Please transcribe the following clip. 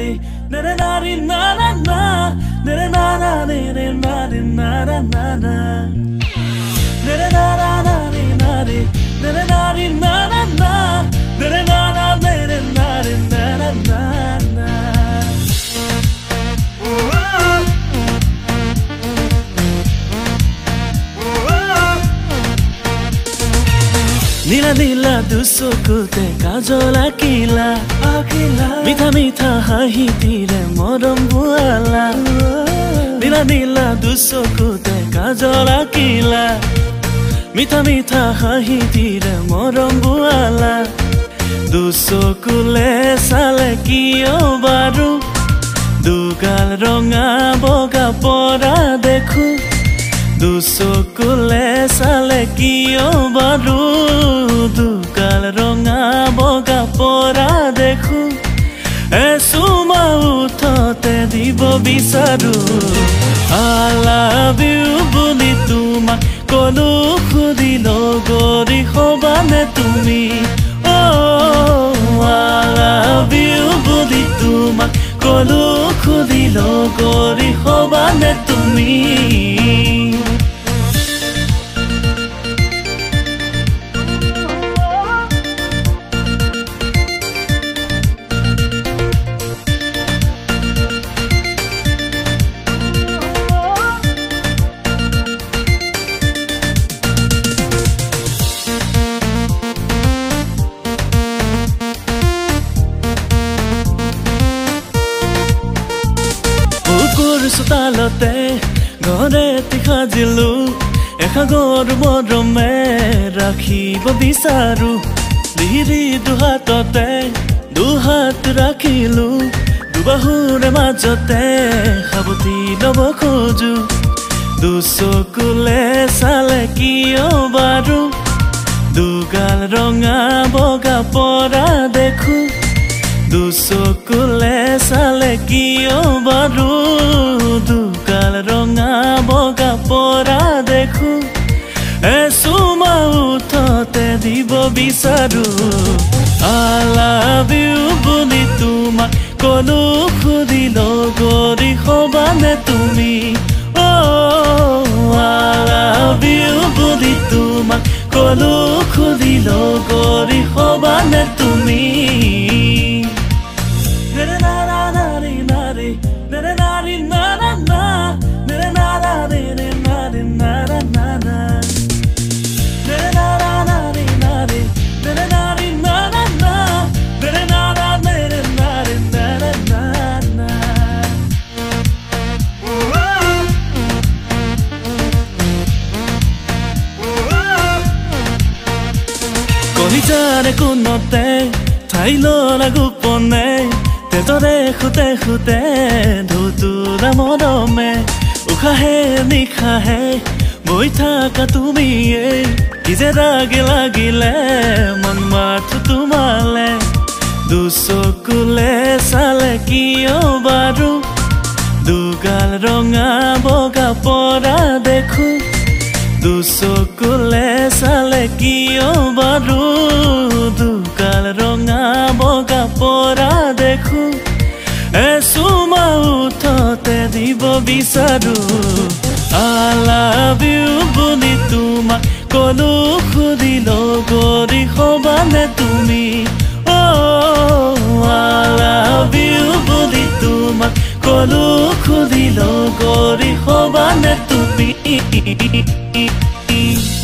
नीला नीला दुसोकुते काजल आकिला मिठा मिठा हाहितिरे मरम बुआला नीला नीला दुसोकुते काजल आकिला मिठा मिठा हाहितिरे मरम बुआला दुसोकुले साले कियो बारू दुगाल रंगा बगा परा देखू दुसोकुले साले कियो बारू दुगाल रंगा बगा परा देखू एसुमा उठते দিব বিচাৰো I love you বুলি তোমাক কলো খুদিলো গৰি হবানে তুমি I love you বুলি তোমাক কলো খুদিলো গৰি হবানে তুমি চোতালতে ঘৰে তিখাজিলো এখাগৰ মৰমে ৰাখিব বিচাৰো দিৰি দুহাততে দুহাত ৰাখিলো দুবাহুৰে মাজতে সাৱতি ল'ব খোজো দুচকুলে চালে কিয় বাৰু দুগাল ৰঙা বগা পৰা দেখো দুচকুলে চালে কিয় বাৰু দুগাল ৰঙা বগা পৰা দেখো এসুমা উঠতে দিব বিচাৰো I love you বুলি তোমাক কলো খুদিলো গৰি হবানে তুমি I love you বুলি তোমাক কলো খুদিলো গৰি হবানে তুমি কলিজাৰে কোনতে ঠাইল লাগু পনে তেজৰে খুতে খুতে ধুতুৰা মৰমে উশাহে নিশাহে বৈ থাকা তুমিয়ে কি যে ৰাগে লাগিলে মন মাথো তোমালে দুচকুলে চালে কিয় বাৰু দুগাল ৰঙা বগা পৰা দেখো দুচকুলে চালে কিয় বাৰু দুগাল ৰঙা বগা পৰা দেখো এসুমা উঠতে দিব বিচাৰো I love you বুলি তোমাক কলো খুদিলো গৰি হবানে তুমি I love you বুলি তোমাক কলো খুদিলো গৰি হবানে তুমি